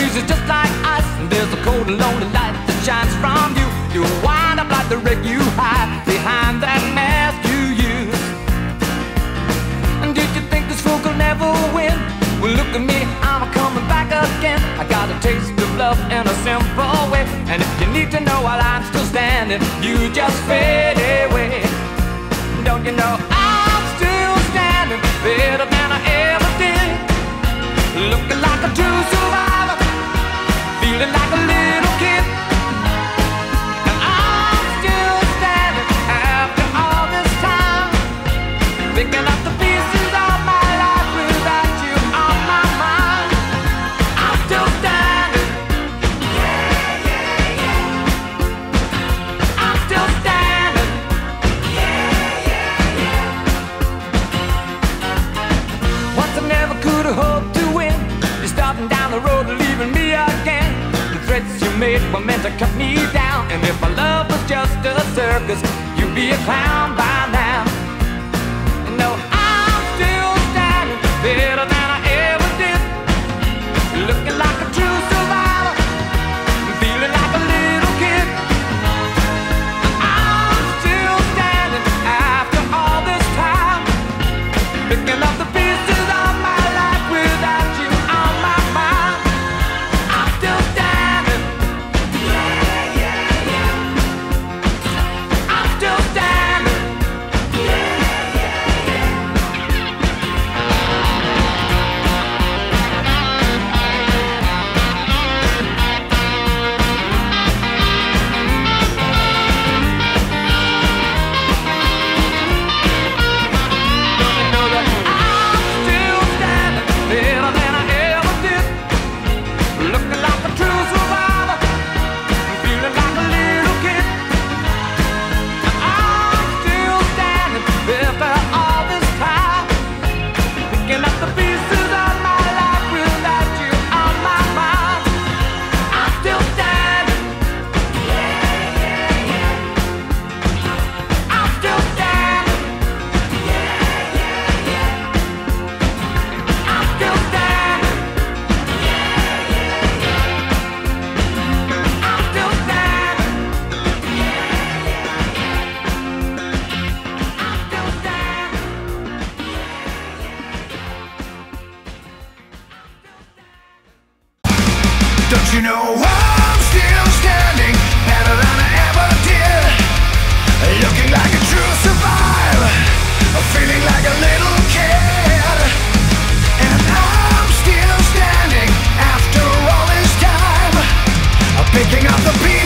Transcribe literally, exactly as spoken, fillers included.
freezes just like ice, and there's a cold and lonely light that shines from you. You wind up like the wreck you hide behind that mask you use. And did you think this fool could never win? Well, look at me, I'm coming back again. I got a taste of love in a simple way, and if you need to know while I'm still standing, you just fade away. Don't you know I'm still standing better than I ever did, looking like a true survivor, feeling like a little kid. And I'm still standing after all this time, picking up the pieces of my life without you on my mind. I'm still standing. Yeah, yeah, yeah. I'm still standing. Yeah, yeah, yeah. Once I never could have hoped to win. You're starting down the road and leaving me again. The threats you made were meant to cut me down, and if my love was just a circus, you'd be a clown by now. No, I'm still standing better than I ever did, looking like a true survivor, feeling like a little kid. I'm still standing after all this time, picking up the pieces of my life without you on my mind. I'm still standing. Yeah, yeah, yeah. I'm still standing. Yeah, yeah, yeah. Don't you know that I'm still standing better than I ever did, looking like a true survivor, feeling like a little kid. I'm still standing after all this time, picking up the pieces of my life without you on my mind. I'm still standing. Yeah, yeah, yeah. I'm still standing. Yeah, yeah, yeah. I'm still standing. Yeah, yeah, yeah. I'm still standing. Yeah, yeah, yeah. I'm still standing. Don't you know I'm still standing better than I ever did, looking like a true survivor, feeling like a little kid. And I'm still standing after all this time, picking up the pieces